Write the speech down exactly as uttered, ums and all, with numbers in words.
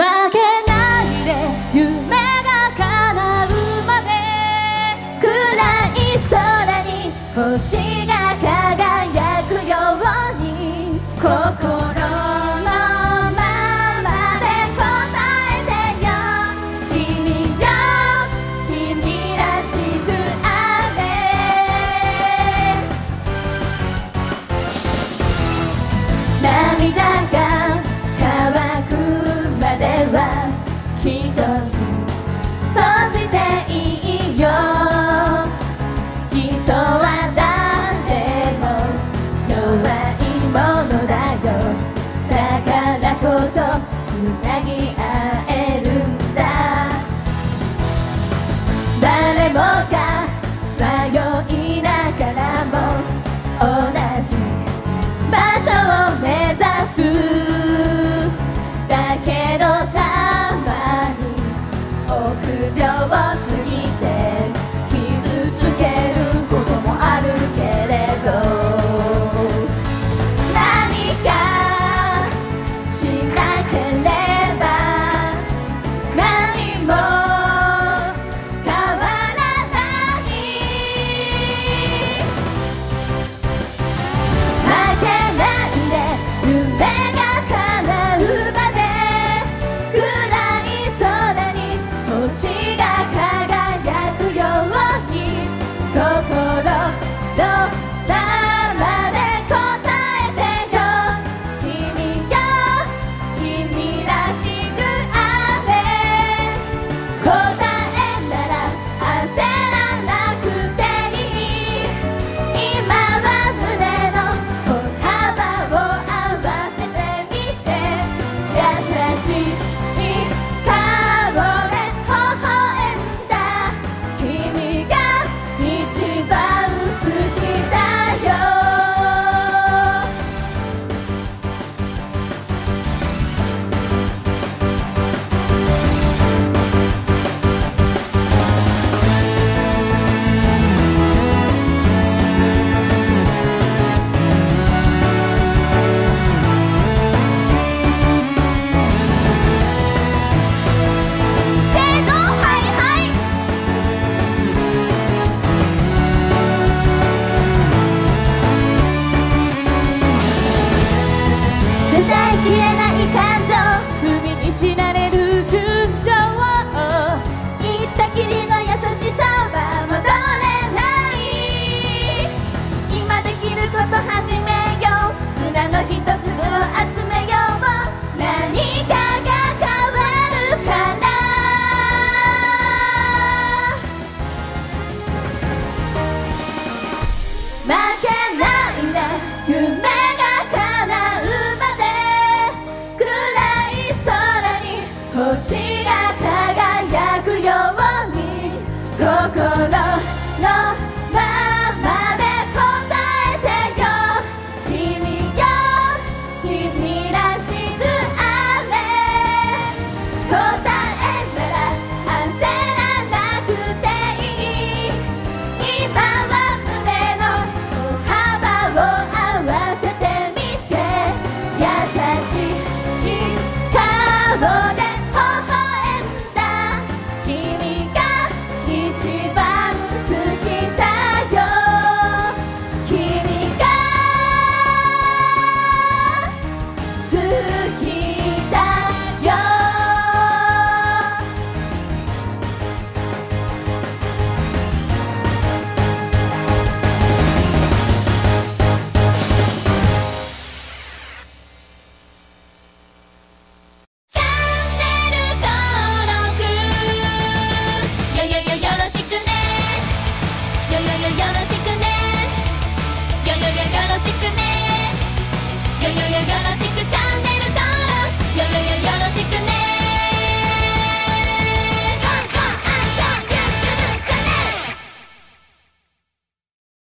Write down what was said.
けないで夢が叶うまで暗い空に星が輝くように心のままで答えてよ君よ君らしくあれ涙が乾くまでは瞳閉じていいよ人は誰も弱いものだよだからこそつなぎ合えるんだ誰もが迷いながらも同じ場所を目指すだけどたまに臆病すぎて傷つけることもあるけれど何かしなければ何も変わらない負けないで夢が叶うまで暗い空に星が輝くように心のまで答えてよ君よ君らしくあれ答えなら焦らなくていい今は胸の歩幅を合わせてみて優しい顔で微笑んだ君が一番好きだよせーのはいはい伝えきれない感情踏みにじられる純情言ったきりの優しさは戻れない今できること始めよう砂の一粒を集めよう何かが変わるから負けないで夢が叶うまで暗い空に星が輝くように心のままで答えてよ君よ君らしくあれ答えなら焦らなくていい今は胸の歩幅を合わせてみて優しい顔で微笑んだ君が一番好きだよ君が好きだよチャンネル登録よよよよろしくねよよよよろしくねよよよよろしくねよよよよろしくチャンネル登録よよよよ